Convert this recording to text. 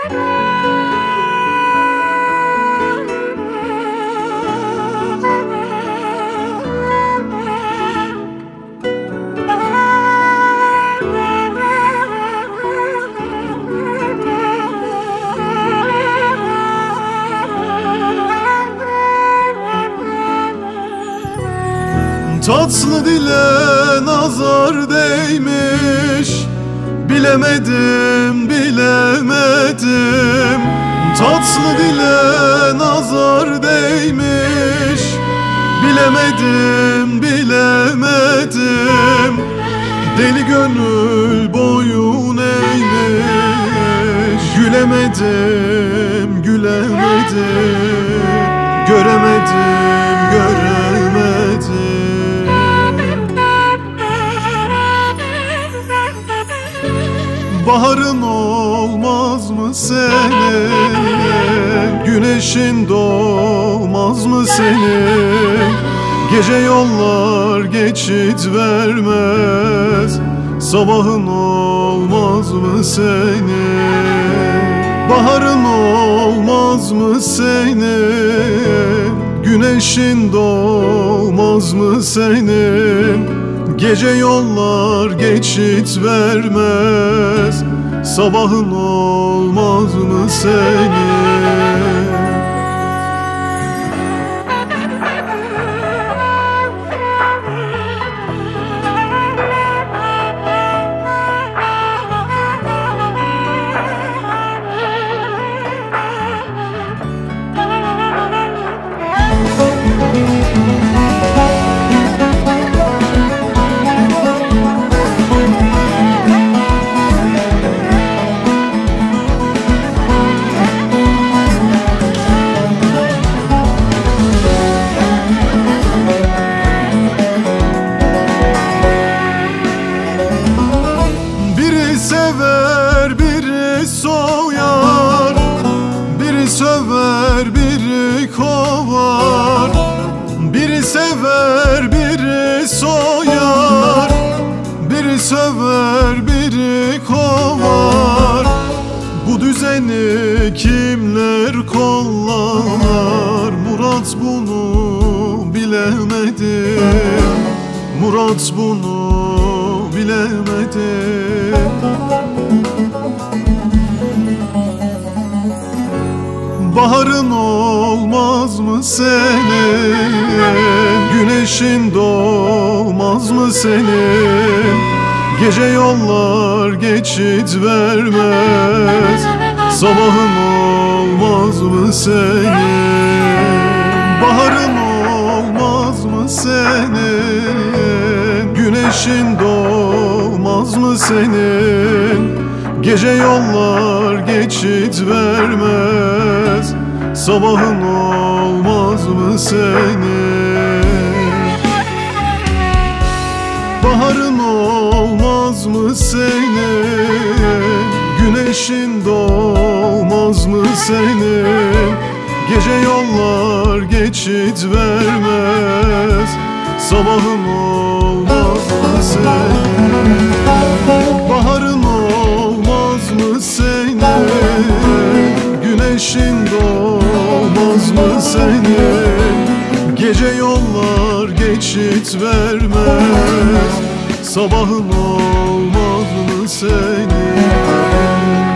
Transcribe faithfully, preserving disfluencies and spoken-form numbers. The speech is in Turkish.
Tatlı dile nazar değmiş, bilemedim, bilemedim. Tatlı dile nazar değmiş, bilemedim, bilemedim. Deli gönül boyun eğmiş, gülemedim, gülemedim. Göremedim, göremedim. Baharın olmaz mı senin? Güneşin doğmaz mı senin? Gece yollar geçit vermez, sabahın olmaz mı senin? Baharın olmaz mı senin? Güneşin doğmaz mı senin? Gece yollar geçit vermez, sabahın olmaz mı senin? Sever biri soyar, biri söver biri kovar. Biri sever biri soyar, biri söver biri kovar. Bu düzeni kimler kollar? Murat bunu bilemedi, Murat bunu bilemedi. Baharın olmaz mı senin? Güneşin doğmaz mı senin? Gece yollar geçit vermez, sabahın olmaz mı senin? Baharın olmaz mı senin? Güneşin doğmaz mı senin? Gece yollar geçit vermez, sabahın olmaz mı senin? Baharın olmaz mı senin? Güneşin doğmaz mı senin? Gece yollar geçit vermez, sabahın olmaz mı senin? Baharın olmaz mı senin? Güneşin doğmaz mı senin? Gece yollar geçit vermez, sabahın olmaz mı senin?